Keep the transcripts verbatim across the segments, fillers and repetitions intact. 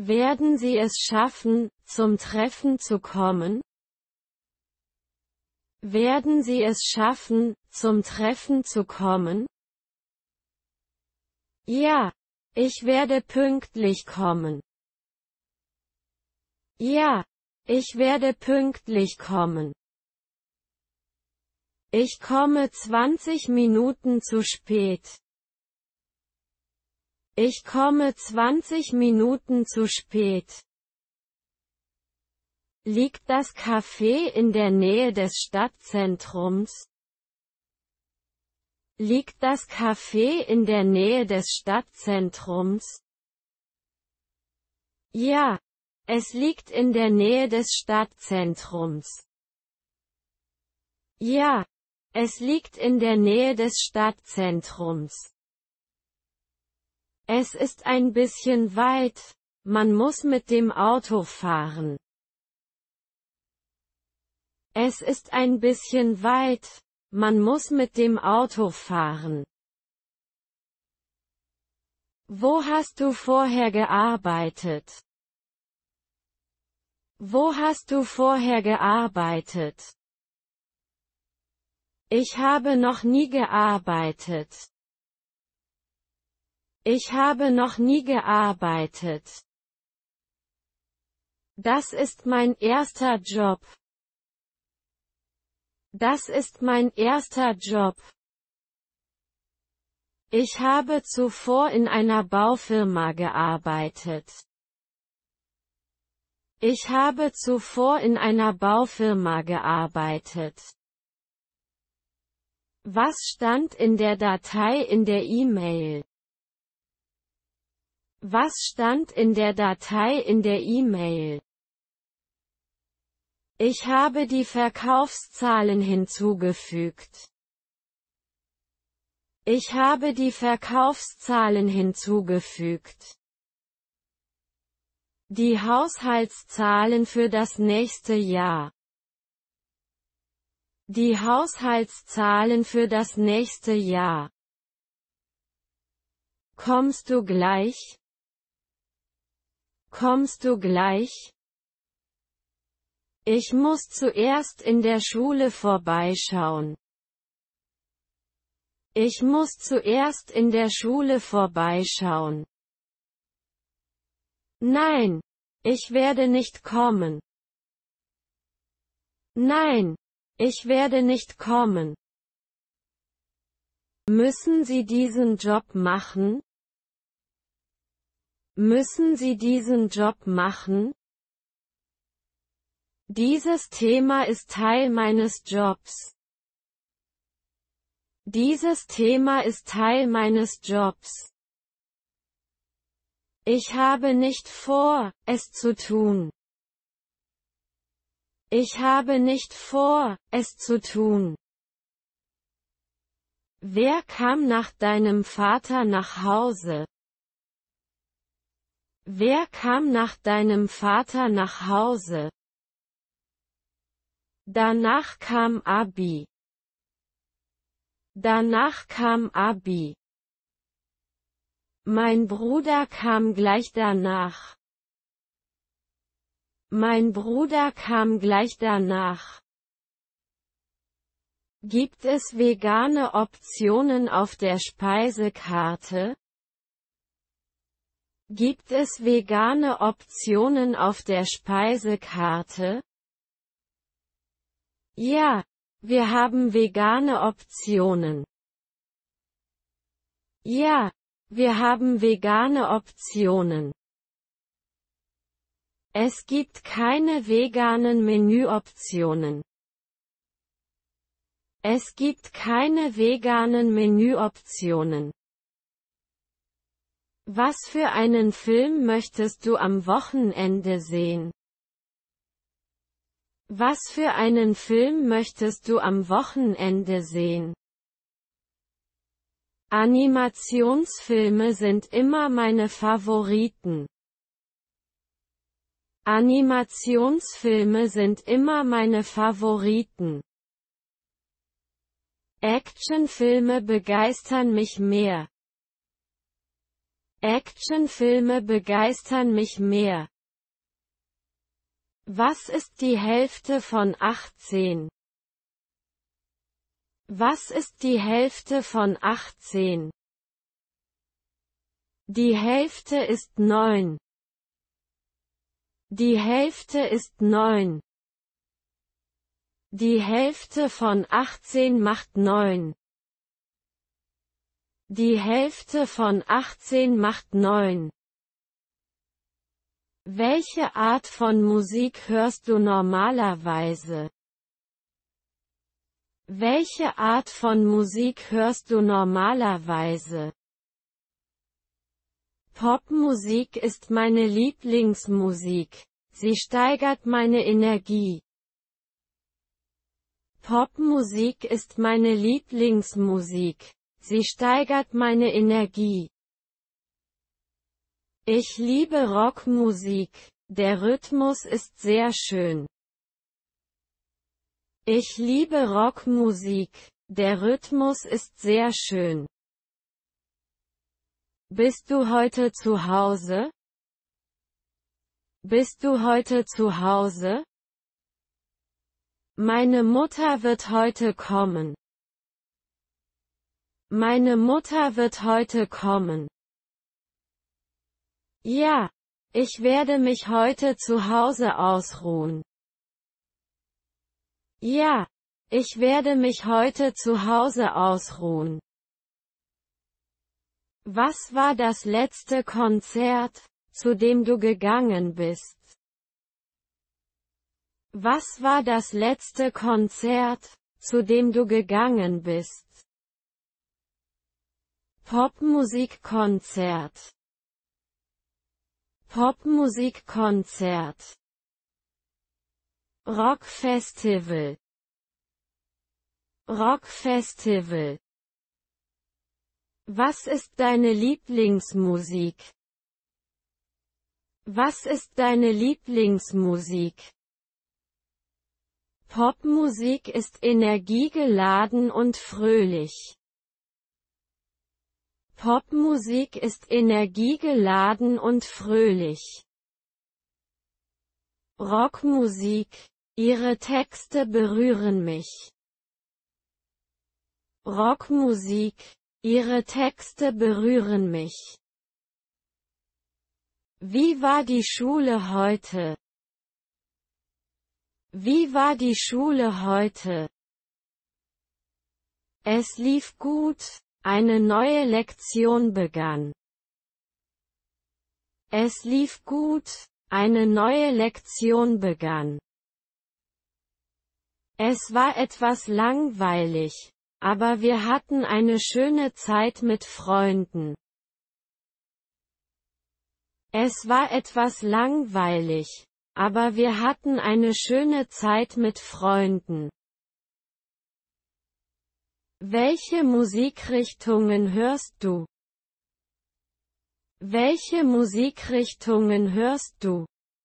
Werden Sie es schaffen, zum Treffen zu kommen? Werden Sie es schaffen, zum Treffen zu kommen? Ja, ich werde pünktlich kommen. Ja, ich werde pünktlich kommen. Ich komme zwanzig Minuten zu spät. Ich komme zwanzig Minuten zu spät. Liegt das Café in der Nähe des Stadtzentrums? Liegt das Café in der Nähe des Stadtzentrums? Ja, es liegt in der Nähe des Stadtzentrums. Ja, es liegt in der Nähe des Stadtzentrums. Es ist ein bisschen weit, man muss mit dem Auto fahren. Es ist ein bisschen weit, man muss mit dem Auto fahren. Wo hast du vorher gearbeitet? Wo hast du vorher gearbeitet? Ich habe noch nie gearbeitet. Ich habe noch nie gearbeitet. Das ist mein erster Job. Das ist mein erster Job. Ich habe zuvor in einer Baufirma gearbeitet. Ich habe zuvor in einer Baufirma gearbeitet. Was stand in der Datei in der E-Mail? Was stand in der Datei in der E-Mail? Ich habe die Verkaufszahlen hinzugefügt. Ich habe die Verkaufszahlen hinzugefügt. Die Haushaltszahlen für das nächste Jahr. Die Haushaltszahlen für das nächste Jahr. Kommst du gleich? Kommst du gleich? Ich muss zuerst in der Schule vorbeischauen. Ich muss zuerst in der Schule vorbeischauen. Nein, ich werde nicht kommen. Nein, ich werde nicht kommen. Müssen Sie diesen Job machen? Müssen Sie diesen Job machen? Dieses Thema ist Teil meines Jobs. Dieses Thema ist Teil meines Jobs. Ich habe nicht vor, es zu tun. Ich habe nicht vor, es zu tun. Wer kam nach deinem Vater nach Hause? Wer kam nach deinem Vater nach Hause? Danach kam Abi. Danach kam Abi. Mein Bruder kam gleich danach. Mein Bruder kam gleich danach. Gibt es vegane Optionen auf der Speisekarte? Gibt es vegane Optionen auf der Speisekarte? Ja, wir haben vegane Optionen. Ja, wir haben vegane Optionen. Es gibt keine veganen Menüoptionen. Es gibt keine veganen Menüoptionen. Was für einen Film möchtest du am Wochenende sehen? Was für einen Film möchtest du am Wochenende sehen? Animationsfilme sind immer meine Favoriten. Animationsfilme sind immer meine Favoriten. Actionfilme begeistern mich mehr. Actionfilme begeistern mich mehr. Was ist die Hälfte von achtzehn? Was ist die Hälfte von achtzehn? Die Hälfte ist neun. Die Hälfte ist neun. Die Hälfte von achtzehn macht neun. Die Hälfte von achtzehn macht neun. Welche Art von Musik hörst du normalerweise? Welche Art von Musik hörst du normalerweise? Popmusik ist meine Lieblingsmusik. Sie steigert meine Energie. Popmusik ist meine Lieblingsmusik. Sie steigert meine Energie. Ich liebe Rockmusik. Der Rhythmus ist sehr schön. Ich liebe Rockmusik. Der Rhythmus ist sehr schön. Bist du heute zu Hause? Bist du heute zu Hause? Meine Mutter wird heute kommen. Meine Mutter wird heute kommen. Ja, ich werde mich heute zu Hause ausruhen. Ja, ich werde mich heute zu Hause ausruhen. Was war das letzte Konzert, zu dem du gegangen bist? Was war das letzte Konzert, zu dem du gegangen bist? Popmusikkonzert. Popmusikkonzert. Rockfestival. Rockfestival. Was ist deine Lieblingsmusik? Was ist deine Lieblingsmusik? Popmusik ist energiegeladen und fröhlich. Popmusik ist energiegeladen und fröhlich. Rockmusik. Ihre Texte berühren mich. Rockmusik. Ihre Texte berühren mich. Wie war die Schule heute? Wie war die Schule heute? Es lief gut, eine neue Lektion begann. Es lief gut, eine neue Lektion begann. Es war etwas langweilig, aber wir hatten eine schöne Zeit mit Freunden. Es war etwas langweilig, aber wir hatten eine schöne Zeit mit Freunden. Welche Musikrichtungen hörst du? Welche Musikrichtungen hörst du?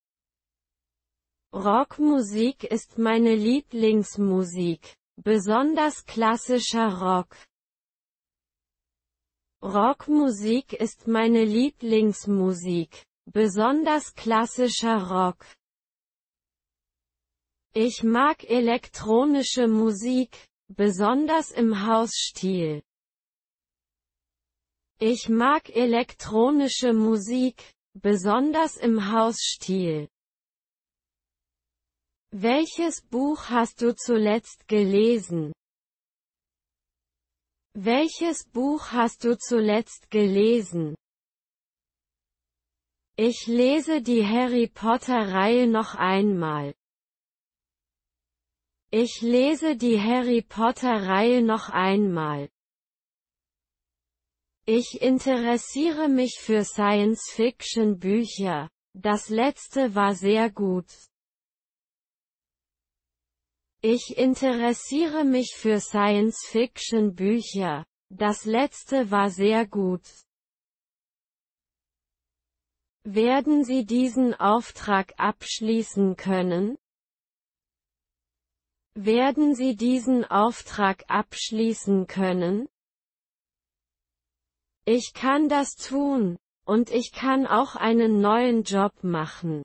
Rockmusik ist meine Lieblingsmusik, besonders klassischer Rock. Rockmusik ist meine Lieblingsmusik, besonders klassischer Rock. Ich mag elektronische Musik, besonders im Hausstil. Ich mag elektronische Musik, besonders im Hausstil. Welches Buch hast du zuletzt gelesen? Welches Buch hast du zuletzt gelesen? Ich lese die Harry Potter-Reihe noch einmal. Ich lese die Harry Potter-Reihe noch einmal. Ich interessiere mich für Science-Fiction-Bücher. Das letzte war sehr gut. Ich interessiere mich für Science-Fiction-Bücher. Das letzte war sehr gut. Werden Sie diesen Auftrag abschließen können? Werden Sie diesen Auftrag abschließen können? Ich kann das tun. und ich kann auch einen neuen Job machen.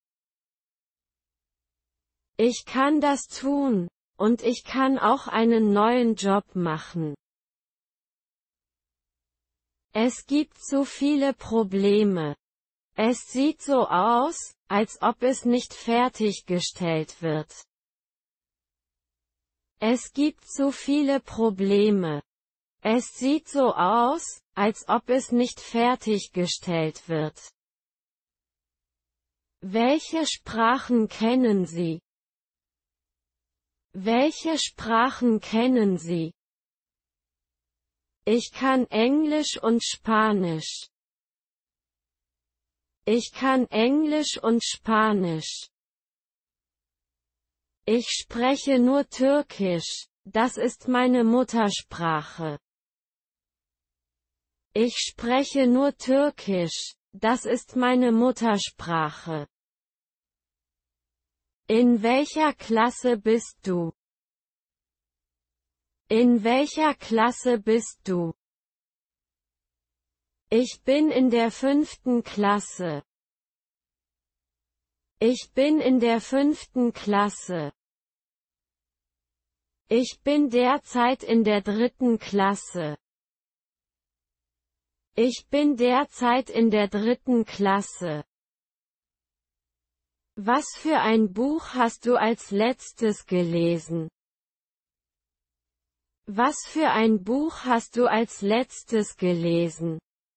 Ich kann das tun, und ich kann auch einen neuen Job machen. Es gibt so viele Probleme. Es sieht so aus, als ob es nicht fertiggestellt wird. Es gibt so viele Probleme. Es sieht so aus, als ob es nicht fertiggestellt wird. Welche Sprachen kennen Sie? Welche Sprachen kennen Sie? Ich kann Englisch und Spanisch. Ich kann Englisch und Spanisch. Ich spreche nur Türkisch, das ist meine Muttersprache. Ich spreche nur Türkisch, das ist meine Muttersprache. In welcher Klasse bist du? In welcher Klasse bist du? Ich bin in der fünften Klasse. Ich bin in der fünften Klasse. Ich bin derzeit in der dritten Klasse. Ich bin derzeit in der dritten Klasse. Was für ein Buch hast du als letztes gelesen? Was für ein Buch hast du als letztes gelesen?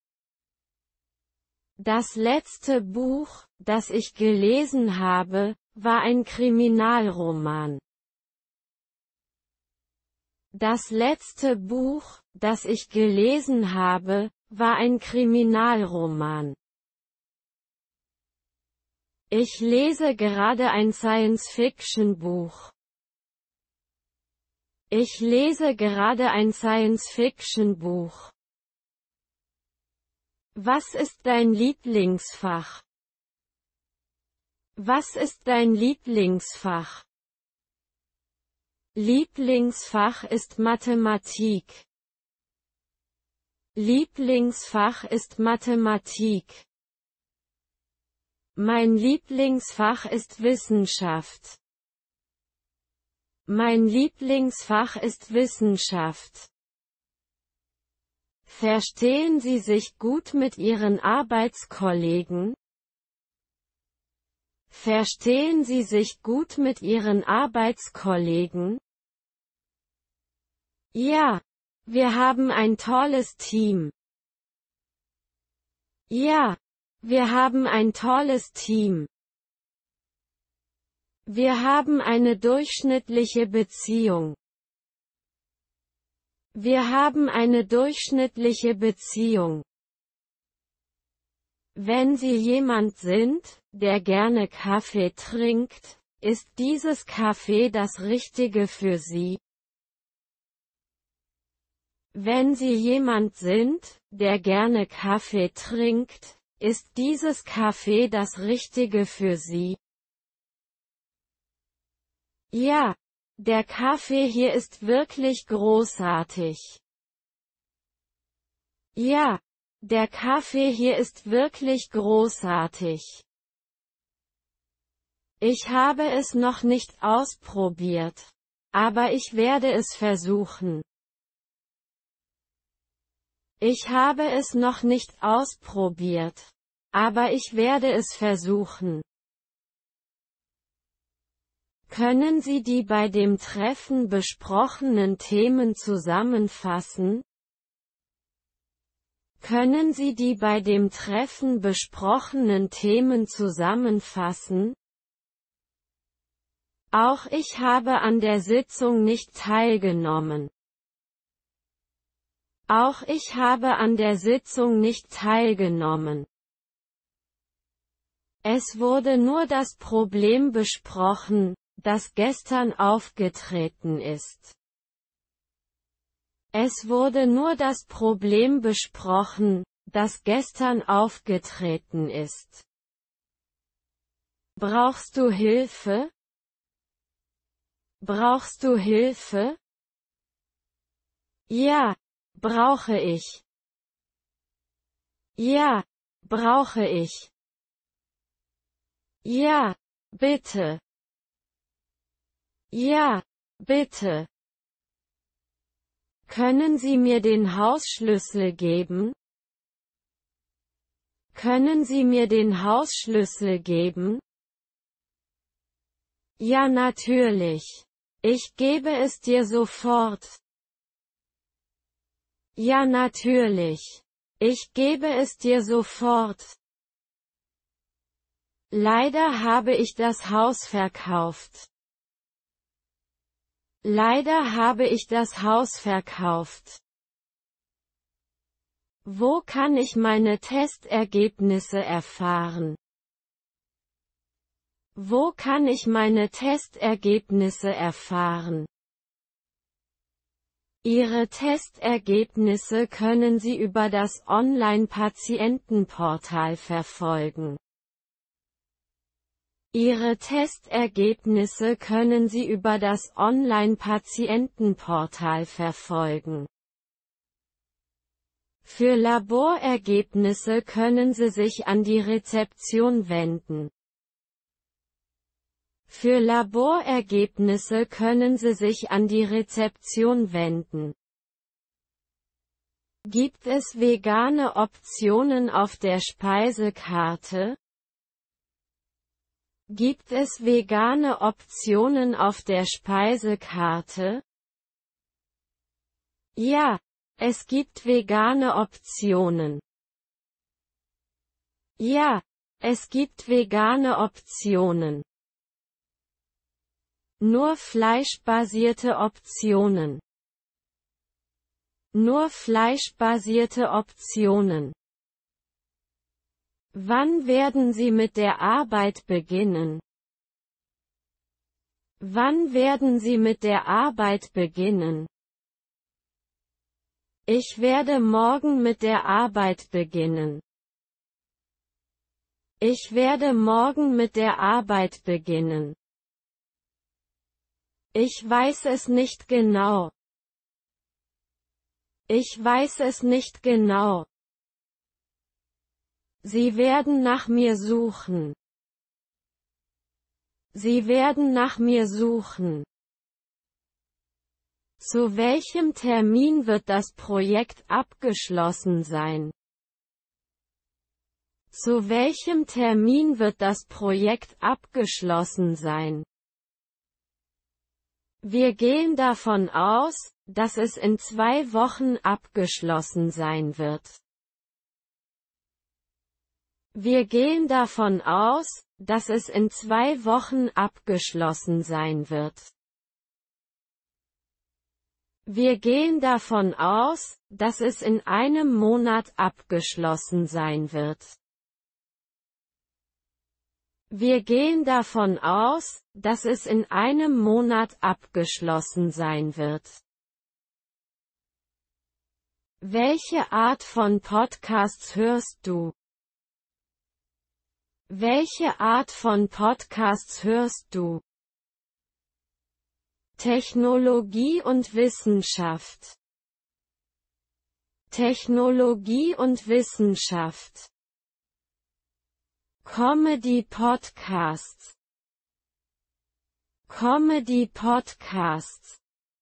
Das letzte Buch, das ich gelesen habe, war ein Kriminalroman. Das letzte Buch, das ich gelesen habe, war ein Kriminalroman. Ich lese gerade ein Science-Fiction-Buch. Ich lese gerade ein Science-Fiction-Buch. Was ist dein Lieblingsfach? Was ist dein Lieblingsfach? Lieblingsfach ist Mathematik. Lieblingsfach ist Mathematik. Mein Lieblingsfach ist Wissenschaft. Mein Lieblingsfach ist Wissenschaft. Verstehen Sie sich gut mit Ihren Arbeitskollegen? Verstehen Sie sich gut mit Ihren Arbeitskollegen? Ja, wir haben ein tolles Team. Ja, wir haben ein tolles Team. Wir haben eine durchschnittliche Beziehung. Wir haben eine durchschnittliche Beziehung. Wenn Sie jemand sind, der gerne Kaffee trinkt, ist dieses Kaffee das Richtige für Sie? Wenn Sie jemand sind, der gerne Kaffee trinkt, ist dieses Kaffee das Richtige für Sie? Ja, der Kaffee hier ist wirklich großartig. Ja, der Kaffee hier ist wirklich großartig. Ich habe es noch nicht ausprobiert, aber ich werde es versuchen. Ich habe es noch nicht ausprobiert, aber ich werde es versuchen. Können Sie die bei dem Treffen besprochenen Themen zusammenfassen? Können Sie die bei dem Treffen besprochenen Themen zusammenfassen? Auch ich habe an der Sitzung nicht teilgenommen. Auch ich habe an der Sitzung nicht teilgenommen. Es wurde nur das Problem besprochen, das gestern aufgetreten ist. Es wurde nur das Problem besprochen, das gestern aufgetreten ist. Brauchst du Hilfe? Brauchst du Hilfe? Ja, brauche ich. Ja, Brauche ich? Ja, bitte. Ja, bitte. Können Sie mir den Hausschlüssel geben? Können Sie mir den Hausschlüssel geben? Ja, natürlich. Ich gebe es dir sofort. Ja, natürlich. Ich gebe es dir sofort. Leider habe ich das Haus verkauft. Leider habe ich das Haus verkauft. Wo kann ich meine Testergebnisse erfahren? Wo kann ich meine Testergebnisse erfahren? Ihre Testergebnisse können Sie über das Online-Patientenportal verfolgen. Ihre Testergebnisse können Sie über das Online-Patientenportal verfolgen. Für Laborergebnisse können Sie sich an die Rezeption wenden. Für Laborergebnisse können Sie sich an die Rezeption wenden. Gibt es vegane Optionen auf der Speisekarte? Gibt es vegane Optionen auf der Speisekarte? Ja, es gibt vegane Optionen. Ja, es gibt vegane Optionen. Nur fleischbasierte Optionen. Nur fleischbasierte Optionen. Wann werden Sie mit der Arbeit beginnen? Wann werden Sie mit der Arbeit beginnen? Ich werde morgen mit der Arbeit beginnen. Ich werde morgen mit der Arbeit beginnen. Ich weiß es nicht genau. Ich weiß es nicht genau. Sie werden nach mir suchen. Sie werden nach mir suchen. Zu welchem Termin wird das Projekt abgeschlossen sein? Zu welchem Termin wird das Projekt abgeschlossen sein? Wir gehen davon aus, dass es in zwei Wochen abgeschlossen sein wird. Wir gehen davon aus, dass es in zwei Wochen abgeschlossen sein wird. Wir gehen davon aus, dass es in einem Monat abgeschlossen sein wird. Wir gehen davon aus, dass es in einem Monat abgeschlossen sein wird. Welche Art von Podcasts hörst du? Welche Art von Podcasts hörst du? Technologie und Wissenschaft. Technologie und Wissenschaft. Comedy Podcasts. Comedy Podcasts.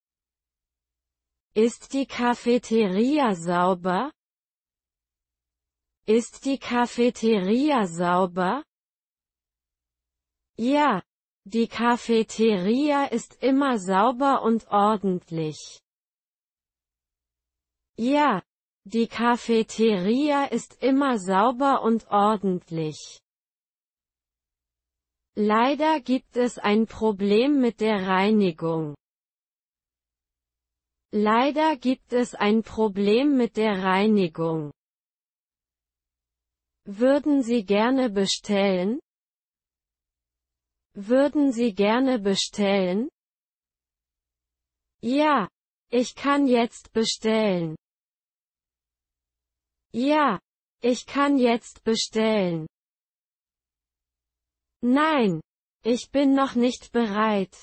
Ist die Cafeteria sauber? Ist die Cafeteria sauber? Ja, die Cafeteria ist immer sauber und ordentlich. Ja, die Cafeteria ist immer sauber und ordentlich. Leider gibt es ein Problem mit der Reinigung. Leider gibt es ein Problem mit der Reinigung. Würden Sie gerne bestellen? Würden Sie gerne bestellen? Ja, ich kann jetzt bestellen. Ja, ich kann jetzt bestellen. Nein, ich bin noch nicht bereit.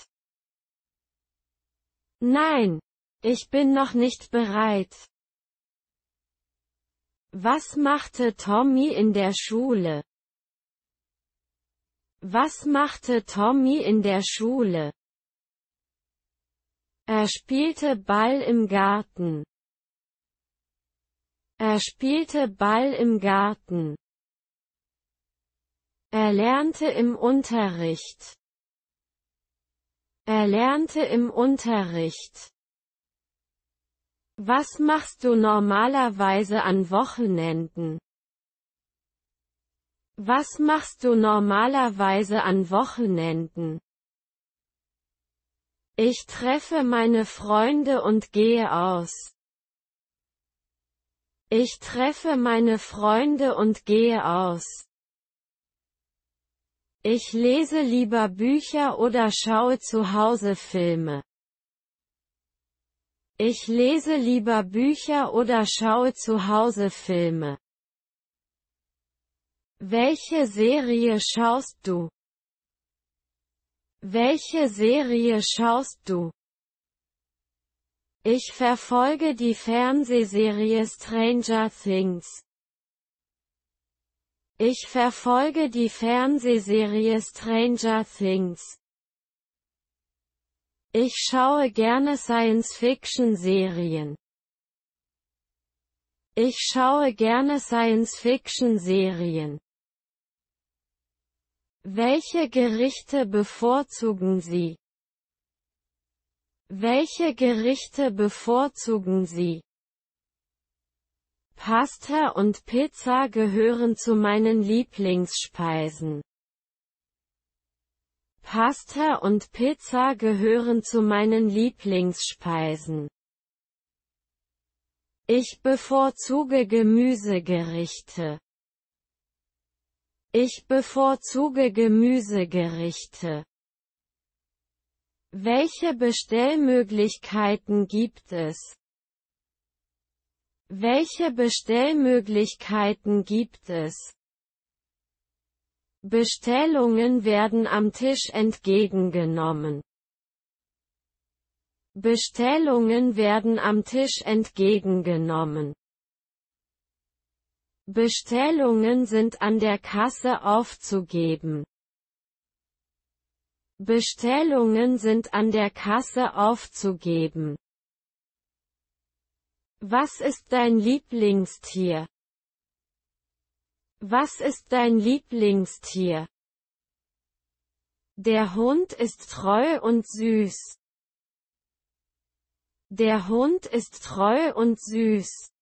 Nein, ich bin noch nicht bereit. Was machte Tommy in der Schule? Was machte Tommy in der Schule? Er spielte Ball im Garten. Er spielte Ball im Garten. Er lernte im Unterricht. Er lernte im Unterricht. Was machst du normalerweise an Wochenenden? Was machst du normalerweise an Wochenenden? Ich treffe meine Freunde und gehe aus. Ich treffe meine Freunde und gehe aus. Ich lese lieber Bücher oder schaue zu Hause Filme. Ich lese lieber Bücher oder schaue zu Hause Filme. Welche Serie schaust du? Welche Serie schaust du? Ich verfolge die Fernsehserie Stranger Things. Ich verfolge die Fernsehserie Stranger Things. Ich schaue gerne Science-Fiction-Serien. Ich schaue gerne Science-Fiction-Serien. Welche Gerichte bevorzugen Sie? Welche Gerichte bevorzugen Sie? Pasta und Pizza gehören zu meinen Lieblingsspeisen. Pasta und Pizza gehören zu meinen Lieblingsspeisen. Ich bevorzuge Gemüsegerichte. Ich bevorzuge Gemüsegerichte. Welche Bestellmöglichkeiten gibt es? Welche Bestellmöglichkeiten gibt es? Bestellungen werden am Tisch entgegengenommen. Bestellungen werden am Tisch entgegengenommen. Bestellungen sind an der Kasse aufzugeben. Bestellungen sind an der Kasse aufzugeben. Was ist dein Lieblingstier? Was ist dein Lieblingstier? Der Hund ist treu und süß. Der Hund ist treu und süß.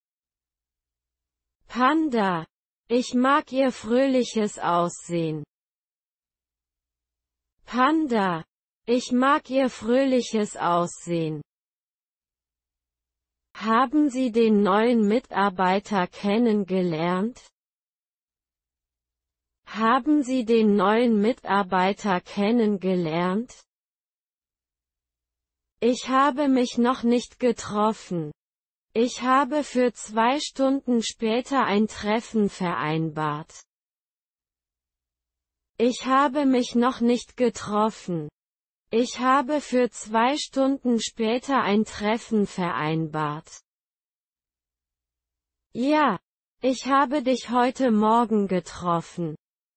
Panda. Ich mag ihr fröhliches Aussehen. Panda. Ich mag ihr fröhliches Aussehen. Haben Sie den neuen Mitarbeiter kennengelernt? Haben Sie den neuen Mitarbeiter kennengelernt? Ich habe mich noch nicht getroffen. Ich habe für zwei Stunden später ein Treffen vereinbart. Ich habe mich noch nicht getroffen. Ich habe für zwei Stunden später ein Treffen vereinbart. Ja, ich habe dich heute Morgen getroffen.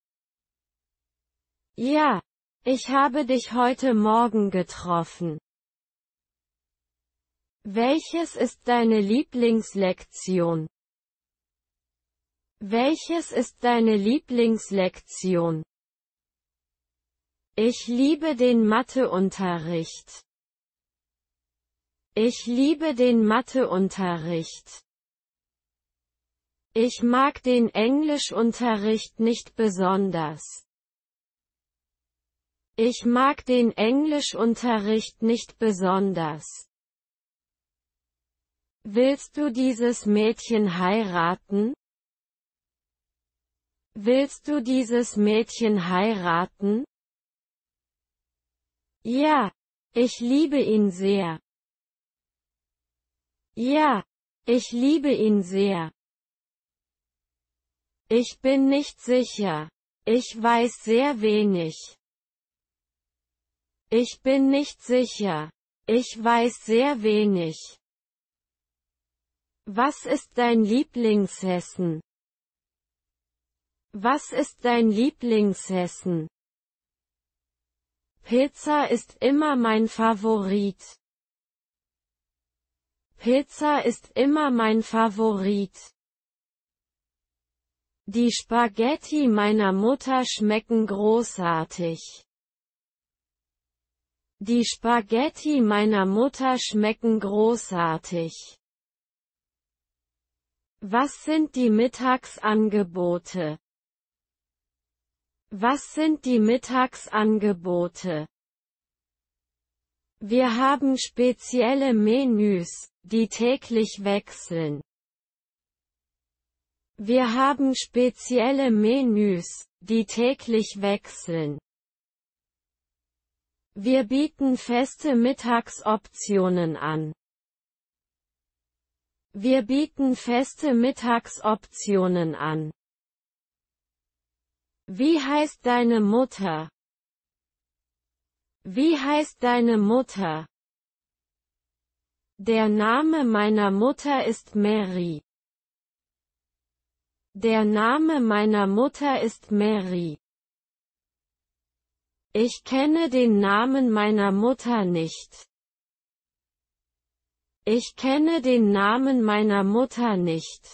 Ja, ich habe dich heute Morgen getroffen. Welches ist deine Lieblingslektion? Welches ist deine Lieblingslektion? Ich liebe den Matheunterricht. Ich liebe den Matheunterricht. Ich mag den Englischunterricht nicht besonders. Ich mag den Englischunterricht nicht besonders. Willst du dieses Mädchen heiraten? Willst du dieses Mädchen heiraten? Ja, ich liebe ihn sehr. Ja, ich liebe ihn sehr. Ich bin nicht sicher. Ich weiß sehr wenig. Ich bin nicht sicher. Ich weiß sehr wenig. Was ist dein Lieblingsessen? Was ist dein Lieblingsessen? Pizza ist immer mein Favorit. Pizza ist immer mein Favorit. Die Spaghetti meiner Mutter schmecken großartig. Die Spaghetti meiner Mutter schmecken großartig. Was sind die Mittagsangebote? Was sind die Mittagsangebote? Wir haben spezielle Menüs, die täglich wechseln. Wir haben spezielle Menüs, die täglich wechseln. Wir bieten feste Mittagsoptionen an. Wir bieten feste Mittagsoptionen an. Wie heißt deine Mutter? Wie heißt deine Mutter? Der Name meiner Mutter ist Mary. Der Name meiner Mutter ist Mary. Ich kenne den Namen meiner Mutter nicht. Ich kenne den Namen meiner Mutter nicht.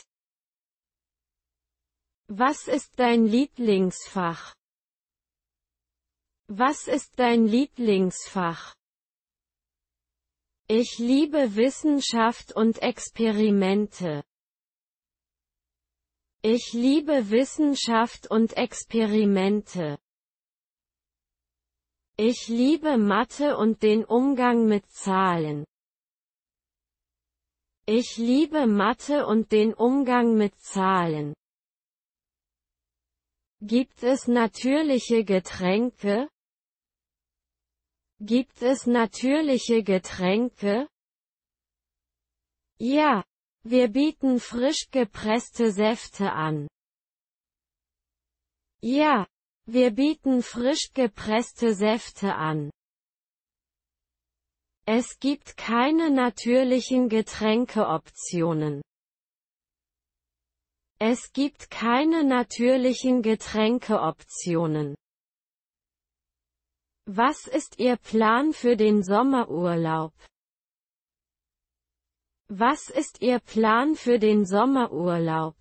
Was ist dein Lieblingsfach? Was ist dein Lieblingsfach? Ich liebe Wissenschaft und Experimente. Ich liebe Wissenschaft und Experimente. Ich liebe Mathe und den Umgang mit Zahlen. Ich liebe Mathe und den Umgang mit Zahlen. Gibt es natürliche Getränke? Gibt es natürliche Getränke? Ja, wir bieten frisch gepresste Säfte an. Ja, wir bieten frisch gepresste Säfte an. Es gibt keine natürlichen Getränkeoptionen. Es gibt keine natürlichen Getränkeoptionen. Was ist Ihr Plan für den Sommerurlaub? Was ist Ihr Plan für den Sommerurlaub?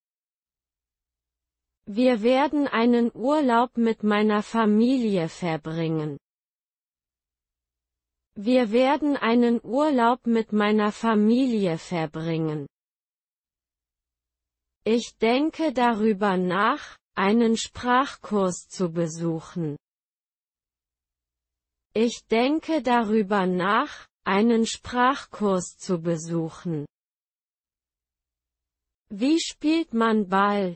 Wir werden einen Urlaub mit meiner Familie verbringen. Wir werden einen Urlaub mit meiner Familie verbringen. Ich denke darüber nach, einen Sprachkurs zu besuchen. Ich denke darüber nach, einen Sprachkurs zu besuchen. Wie spielt man Ball?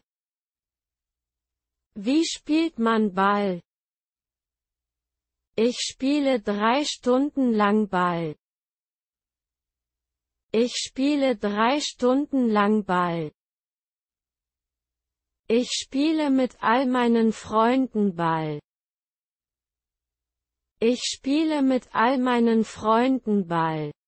Wie spielt man Ball? Ich spiele drei Stunden lang Ball. Ich spiele drei Stunden lang Ball. Ich spiele mit all meinen Freunden Ball. Ich spiele mit all meinen Freunden Ball.